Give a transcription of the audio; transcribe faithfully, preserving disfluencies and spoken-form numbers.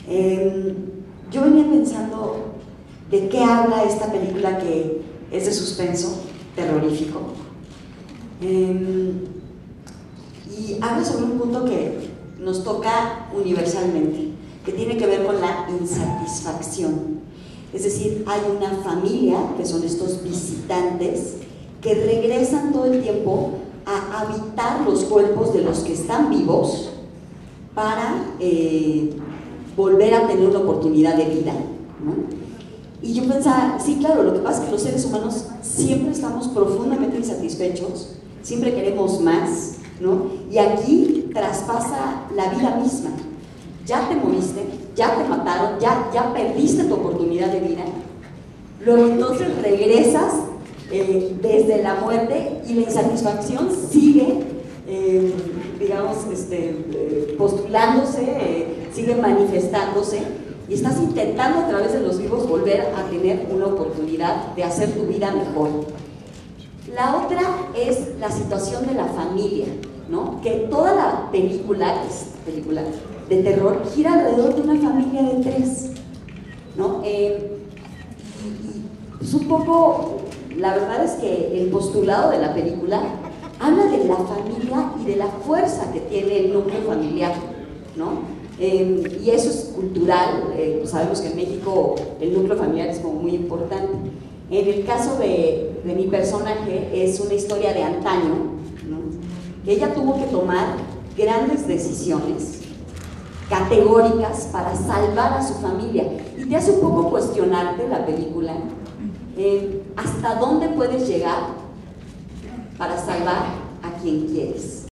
Eh, yo venía pensando de qué habla esta película que es de suspenso, terrorífico. Eh, y habla sobre un punto que nos toca universalmente, que tiene que ver con la insatisfacción. Es decir, hay una familia, que son estos visitantes, que regresan todo el tiempo a habitar los cuerpos de los que están vivos para eh, volver a tener una oportunidad de vida, ¿no? Y yo pensaba, sí, claro, lo que pasa es que los seres humanos siempre estamos profundamente insatisfechos, siempre queremos más, ¿no? Y aquí traspasa la vida misma. Ya te moriste, ya te mataron, ya, ya perdiste tu oportunidad de vida, luego entonces regresas eh, desde la muerte y la insatisfacción sigue, eh, digamos, este, eh, postulándose, eh, sigue manifestándose, y estás intentando a través de los vivos volver a tener una oportunidad de hacer tu vida mejor. La otra es la situación de la familia, ¿no? Que toda la película, es película de terror, gira alrededor de una familia de tres, ¿no? Eh, y, y pues un poco, la verdad es que el postulado de la película habla de la familia y de la fuerza que tiene el núcleo familiar, ¿no? Eh, y eso es cultural, eh, pues sabemos que en México el núcleo familiar es como muy importante. En el caso de, de mi personaje es una historia de antaño, ¿no? Que ella tuvo que tomar grandes decisiones categóricas para salvar a su familia, y te hace un poco cuestionarte la película, eh, hasta dónde puedes llegar para salvar a quien quieres.